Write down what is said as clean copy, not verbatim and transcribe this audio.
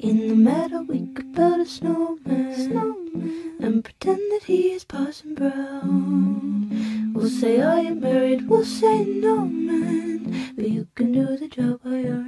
In the meadow we could build a snowman, and pretend that he is Parson Brown. We'll say, are you married? We'll say, no, man, but you can do the job while you're